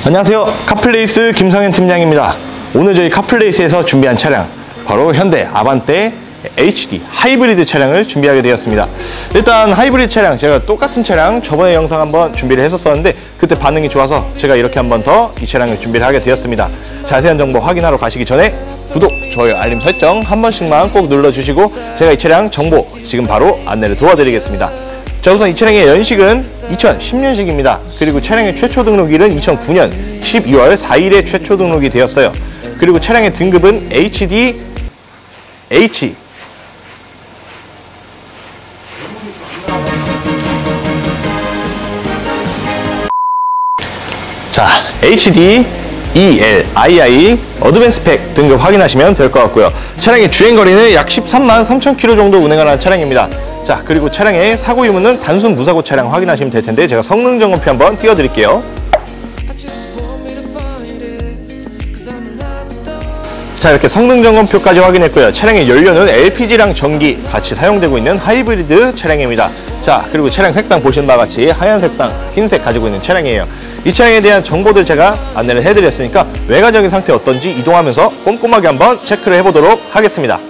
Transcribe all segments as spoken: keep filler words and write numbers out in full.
안녕하세요, 카플레이스 김성현 팀장입니다. 오늘 저희 카플레이스에서 준비한 차량 바로 현대 아반떼 에이치디 하이브리드 차량을 준비하게 되었습니다. 일단 하이브리드 차량, 제가 똑같은 차량 저번에 영상 한번 준비를 했었었는데 그때 반응이 좋아서 제가 이렇게 한 번 더 이 차량을 준비를 하게 되었습니다. 자세한 정보 확인하러 가시기 전에 구독, 좋아요, 알림 설정 한 번씩만 꼭 눌러주시고 제가 이 차량 정보 지금 바로 안내를 도와드리겠습니다. 자, 우선 이 차량의 연식은 이천십 년식입니다. 그리고 차량의 최초 등록일은 이천구 년 십이월 사일에 최초 등록이 되었어요. 그리고 차량의 등급은 에이치디 H 자, 에이치디 이 엘 아이 아이 어드밴스 팩 등급 확인하시면 될 것 같고요. 차량의 주행거리는 약 십삼만 삼천 킬로미터 정도 운행을 하는 차량입니다. 자, 그리고 차량의 사고 유무는 단순 무사고 차량 확인하시면 될 텐데 제가 성능 점검표 한번 띄워드릴게요. 자, 이렇게 성능 점검표까지 확인했고요. 차량의 연료는 엘피지랑 전기 같이 사용되고 있는 하이브리드 차량입니다. 자, 그리고 차량 색상 보시는 바와 같이 하얀 색상, 흰색 가지고 있는 차량이에요. 이 차량에 대한 정보들 제가 안내를 해드렸으니까 외관적인 상태 어떤지 이동하면서 꼼꼼하게 한번 체크를 해보도록 하겠습니다.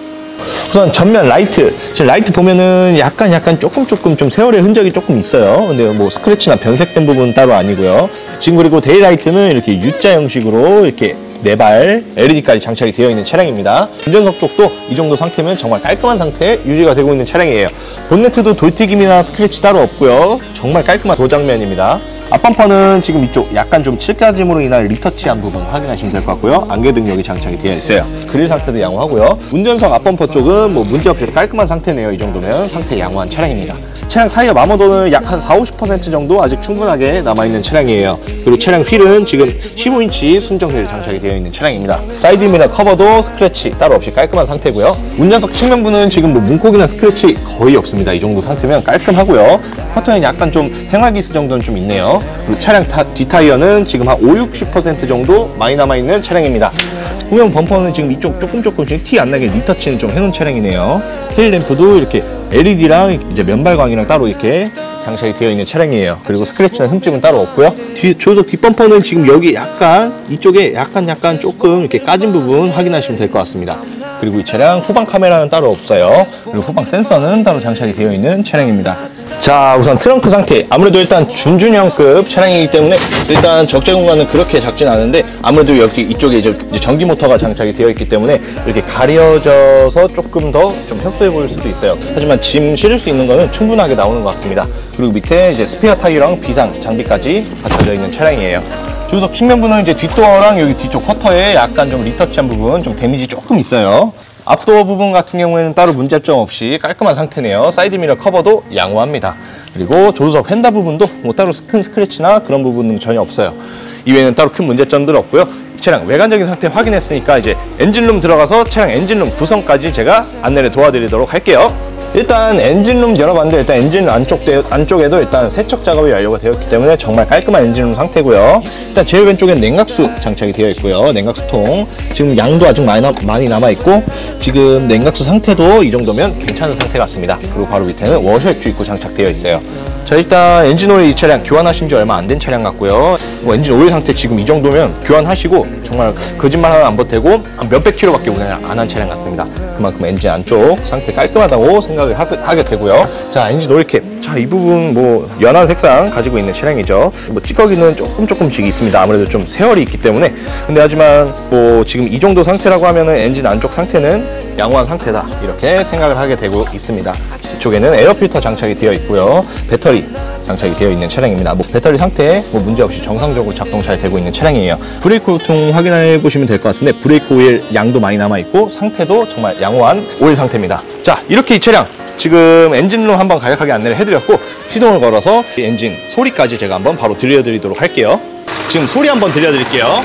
우선 전면 라이트, 지금 라이트 보면은 약간 약간 조금 조금 좀 세월의 흔적이 조금 있어요. 근데 뭐 스크래치나 변색된 부분은 따로 아니고요. 지금 그리고 데일라이트는 이렇게 유자 형식으로 이렇게 네 발 엘이디까지 장착이 되어 있는 차량입니다. 운전석 쪽도 이 정도 상태면 정말 깔끔한 상태에 유지가 되고 있는 차량이에요. 본네트도 돌튀김이나 스크래치 따로 없고요. 정말 깔끔한 도장면입니다. 앞범퍼는 지금 이쪽 약간 좀 칠까짐으로 인한 리터치한 부분 확인하시면 될 것 같고요. 안개 등력이 장착이 되어 있어요. 그릴 상태도 양호하고요. 운전석 앞범퍼 쪽은 뭐 문제없이 깔끔한 상태네요. 이 정도면 상태 양호한 차량입니다. 차량 타이어 마모도는 약 한 사오십 퍼센트 정도 아직 충분하게 남아있는 차량이에요. 그리고 차량 휠은 지금 십오 인치 순정 휠 장착이 되어 있는 차량입니다. 사이드 미러 커버도 스크래치 따로 없이 깔끔한 상태고요. 운전석 측면부는 지금 뭐 문콕이나 스크래치 거의 없습니다. 이 정도 상태면 깔끔하고요. 커터엔 약간 좀 생활기스 정도는 좀 있네요. 그리고 차량 타, 뒷타이어는 지금 한 오십, 육십 퍼센트 정도 많이 남아있는 차량입니다. 후면 범퍼는 지금 이쪽 조금 조금씩 티 안 나게 리터치는 좀 해놓은 차량이네요. 테일램프도 이렇게 엘이디랑 이제 면발광이랑 따로 이렇게 장착이 되어 있는 차량이에요. 그리고 스크래치나 흠집은 따로 없고요. 뒤 조수석 뒷범퍼는 지금 여기 약간 이쪽에 약간 약간 조금 이렇게 까진 부분 확인하시면 될 것 같습니다. 그리고 이 차량 후방 카메라는 따로 없어요. 그리고 후방 센서는 따로 장착이 되어 있는 차량입니다. 자, 우선 트렁크 상태, 아무래도 일단 준준형급 차량이기 때문에 일단 적재 공간은 그렇게 작진 않은데 아무래도 여기 이쪽에 이제 전기 모터가 장착이 되어 있기 때문에 이렇게 가려져서 조금 더 좀 협소해 보일 수도 있어요. 하지만 짐 실을 수 있는 거는 충분하게 나오는 것 같습니다. 그리고 밑에 이제 스페어 타이어랑 비상 장비까지 갖춰져 있는 차량이에요. 조수석 측면부는 이제 뒷도어랑 여기 뒤쪽 커터에 약간 좀 리터치한 부분, 좀 데미지 조금 있어요. 앞도어 부분 같은 경우에는 따로 문제점 없이 깔끔한 상태네요. 사이드 미러 커버도 양호합니다. 그리고 조수석 휀다 부분도 뭐 따로 큰 스크래치나 그런 부분은 전혀 없어요. 이외에는 따로 큰 문제점들 없고요. 차량 외관적인 상태 확인했으니까 이제 엔진룸 들어가서 차량 엔진룸 구성까지 제가 안내를 도와드리도록 할게요. 일단 엔진룸 열어봤는데 일단 엔진 안쪽, 안쪽에도 일단 세척 작업이 완료가 되었기 때문에 정말 깔끔한 엔진룸 상태고요. 일단 제일 왼쪽엔 냉각수 장착이 되어 있고요. 냉각수통 지금 양도 아직 많이, 남, 많이 남아있고 지금 냉각수 상태도 이 정도면 괜찮은 상태 같습니다. 그리고 바로 밑에는 워셔액 주입구 장착되어 있어요. 자, 일단 엔진 오일 이 차량 교환하신 지 얼마 안 된 차량 같고요. 뭐 엔진 오일 상태 지금 이 정도면 교환하시고 정말 거짓말 하나 안 보태고 몇백 킬로밖에 운행을 안 한 차량 같습니다. 그만큼 엔진 안쪽 상태 깔끔하다고 생각을 하, 하게 되고요. 자, 엔진 오일캡, 자, 이 부분 뭐 연한 색상 가지고 있는 차량이죠. 뭐 찌꺼기는 조금 조금씩 있습니다. 아무래도 좀 세월이 있기 때문에. 근데 하지만 뭐 지금 이 정도 상태라고 하면은 엔진 안쪽 상태는 양호한 상태다, 이렇게 생각을 하게 되고 있습니다. 이쪽에는 에어필터 장착이 되어 있고요. 배터리 장착이 되어 있는 차량입니다. 뭐 배터리 상태 뭐 문제없이 정상적으로 작동 잘 되고 있는 차량이에요. 브레이크 통 확인해 보시면 될 것 같은데 브레이크 오일 양도 많이 남아 있고 상태도 정말 양호한 오일 상태입니다. 자, 이렇게 이 차량 지금 엔진룸 한번 간략하게 안내를 해드렸고 시동을 걸어서 이 엔진 소리까지 제가 한번 바로 들려드리도록 할게요. 지금 소리 한번 들려드릴게요.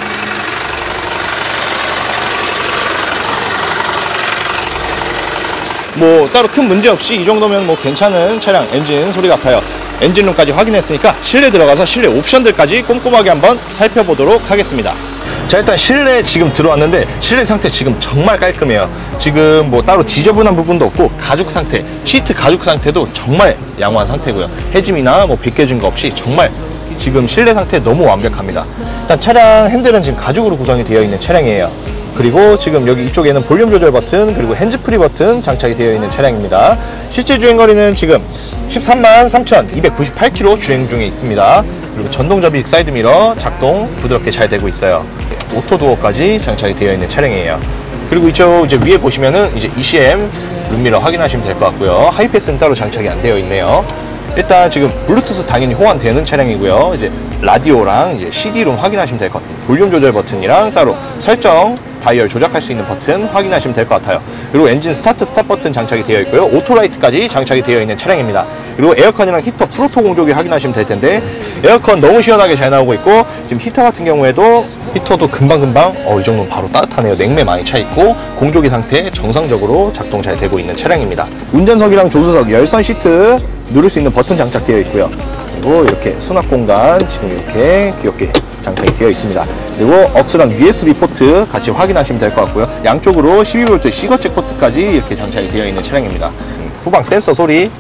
뭐 따로 큰 문제 없이 이 정도면 뭐 괜찮은 차량 엔진 소리 같아요. 엔진룸까지 확인했으니까 실내 들어가서 실내 옵션들까지 꼼꼼하게 한번 살펴보도록 하겠습니다. 자, 일단 실내 지금 들어왔는데 실내 상태 지금 정말 깔끔해요. 지금 뭐 따로 지저분한 부분도 없고 가죽 상태, 시트 가죽 상태도 정말 양호한 상태고요. 해짐이나 뭐 벗겨진 거 없이 정말 지금 실내 상태 너무 완벽합니다. 일단 차량 핸들은 지금 가죽으로 구성이 되어 있는 차량이에요. 그리고 지금 여기 이쪽에는 볼륨 조절 버튼 그리고 핸즈프리 버튼 장착이 되어 있는 차량입니다. 실제 주행거리는 지금 십삼만 삼천이백구십팔 킬로미터 주행 중에 있습니다. 그리고 전동 접이식 사이드미러 작동 부드럽게 잘 되고 있어요. 오토도어까지 장착이 되어 있는 차량이에요. 그리고 이쪽 이제 위에 보시면은 이제 이씨엠 룸미러 확인하시면 될 것 같고요. 하이패스는 따로 장착이 안 되어 있네요. 일단 지금 블루투스 당연히 호환되는 차량이고요. 이제 라디오랑 이제 씨디룸 확인하시면 될 것 같아요. 볼륨 조절 버튼이랑 따로 설정 다이얼 조작할 수 있는 버튼 확인하시면 될 것 같아요. 그리고 엔진 스타트 스탑 버튼 장착이 되어 있고요. 오토라이트까지 장착이 되어 있는 차량입니다. 그리고 에어컨이랑 히터 프로토 공조기 확인하시면 될 텐데 에어컨 너무 시원하게 잘 나오고 있고 지금 히터 같은 경우에도 히터도 금방금방 어, 이 정도면 바로 따뜻하네요. 냉매 많이 차 있고 공조기 상태 정상적으로 작동 잘 되고 있는 차량입니다. 운전석이랑 조수석 열선 시트 누를 수 있는 버튼 장착되어 있고요. 그리고 이렇게 수납 공간 지금 이렇게 귀엽게 장착이 되어 있습니다. 그리고 억스랑 유에스비 포트 같이 확인하시면 될 것 같고요. 양쪽으로 십이 볼트 시거잭 포트까지 이렇게 장착이 되어 있는 차량입니다. 후방 센서 소리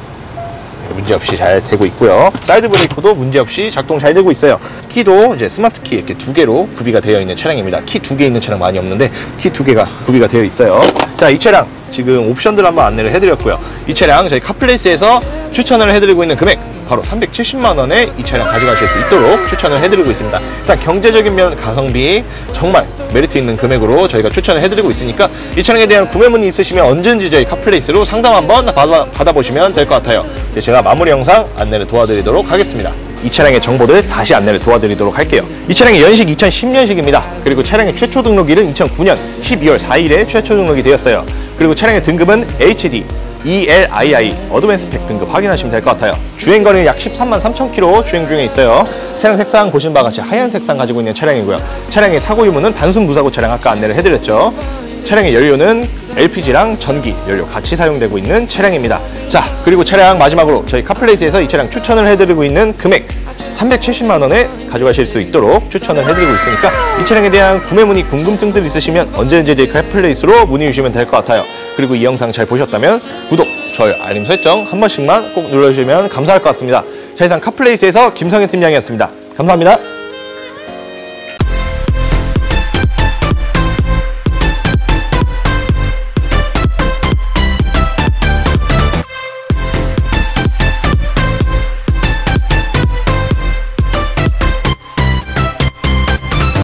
문제없이 잘 되고 있고요. 사이드 브레이크도 문제없이 작동 잘 되고 있어요. 키도 이제 스마트 키 이렇게 두 개로 구비가 되어 있는 차량입니다. 키 두 개 있는 차량 많이 없는데 키 두 개가 구비가 되어 있어요. 자, 이 차량 지금 옵션들 한번 안내를 해드렸고요. 이 차량 저희 카플레이스에서 추천을 해드리고 있는 금액 바로 삼백칠십만 원에 이 차량 가져가실 수 있도록 추천을 해드리고 있습니다. 일단 경제적인 면 가성비 정말 메리트 있는 금액으로 저희가 추천을 해드리고 있으니까 이 차량에 대한 구매 문의 있으시면 언제든지 저희 카플레이스로 상담 한번 받아, 받아보시면 될 것 같아요. 이제 제가 마무리 영상 안내를 도와드리도록 하겠습니다. 이 차량의 정보들 다시 안내를 도와드리도록 할게요. 이 차량의 연식 이천십 년식입니다. 그리고 차량의 최초 등록일은 이천구 년 십이월 사일에 최초 등록이 되었어요. 그리고 차량의 등급은 에이치디 이엘아이아이 어드밴스 팩 등급 확인하시면 될 것 같아요. 주행거리는 약 십삼만 삼천 킬로미터 주행 중에 있어요. 차량 색상 보신 바와 같이 하얀 색상 가지고 있는 차량이고요. 차량의 사고 유무는 단순 무사고 차량 아까 안내를 해드렸죠. 차량의 연료는 엘피지랑 전기 연료 같이 사용되고 있는 차량입니다. 자, 그리고 차량 마지막으로 저희 카플레이스에서 이 차량 추천을 해드리고 있는 금액 삼백칠십만 원에 가져가실 수 있도록 추천을 해드리고 있으니까 이 차량에 대한 구매 문의 궁금증들 있으시면 언제든지 저희 카플레이스로 문의 주시면 될 것 같아요. 그리고 이 영상 잘 보셨다면 구독, 좋아요, 알림 설정 한 번씩만 꼭 눌러주시면 감사할 것 같습니다. 자, 이상 카플레이스에서 김성현 팀장이었습니다. 감사합니다.